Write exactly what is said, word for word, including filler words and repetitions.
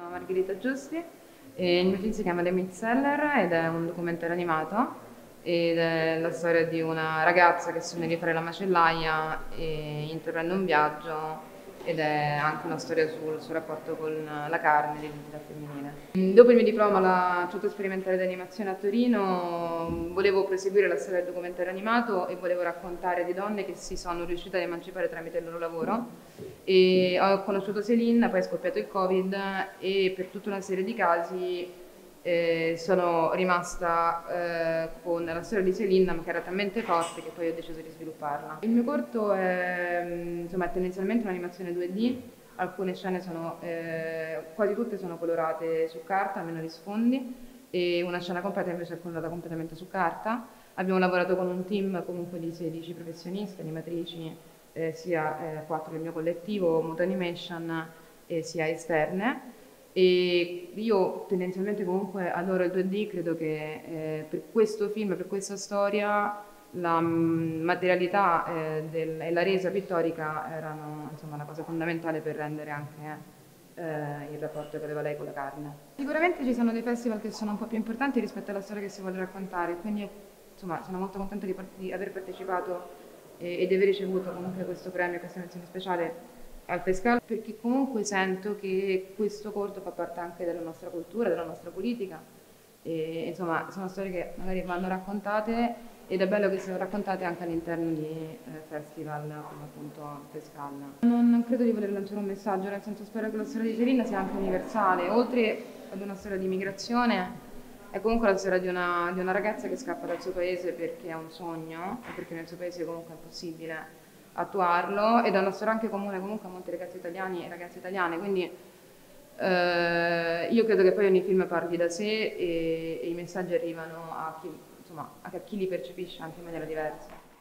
Sono Margherita Giusti e il mio film si chiama The Meat Seller ed è un documentario animato ed è la storia di una ragazza che sogna di fare la macellaia e intraprende un viaggio ed è anche una storia sul suo rapporto con la carne e l'identità femminile. Dopo il mio diploma alla Centro Sperimentale di Animazione a Torino volevo proseguire la storia del documentario animato e volevo raccontare di donne che si sono riuscite ad emancipare tramite il loro lavoro e ho conosciuto Céline, poi è scoppiato il Covid e per tutta una serie di casi eh, sono rimasta eh, con la storia di Céline, ma che era talmente forte che poi ho deciso di svilupparla. Il mio corto è, insomma, è tendenzialmente un'animazione due D, alcune scene sono, eh, quasi tutte sono colorate su carta, almeno gli sfondi, e una scena completa invece è colorata completamente su carta. Abbiamo lavorato con un team comunque di sedici professionisti, animatrici, eh, sia eh, quattro del mio collettivo, Muto Animation, eh, sia esterne. E io tendenzialmente comunque adoro il due D, credo che eh, per questo film, per questa storia, la mm, materialità eh, del- e la resa pittorica erano insomma una cosa fondamentale per rendere anche eh, il rapporto che aveva lei con la carne. Sicuramente ci sono dei festival che sono un po' più importanti rispetto alla storia che si vuole raccontare, quindi insomma sono molto contenta di, part- di aver partecipato e, e di aver ricevuto comunque questo premio, questa menzione speciale al Pescal, perché comunque sento che questo corto fa parte anche della nostra cultura, della nostra politica e insomma sono storie che magari vanno raccontate ed è bello che siano raccontate anche all'interno di eh, festival come appunto il Pescal. Non credo di voler lanciare un messaggio, nel senso spero che la storia di Serena sia anche universale, oltre ad una storia di migrazione è comunque la storia di una, di una ragazza che scappa dal suo paese perché ha un sogno e perché nel suo paese comunque è impossibile attuarlo ed è una storia anche comune comunque a molti ragazzi italiani e ragazze italiane, quindi eh, io credo che poi ogni film parli da sé e, e i messaggi arrivano a chi, insomma, a chi li percepisce anche in maniera diversa.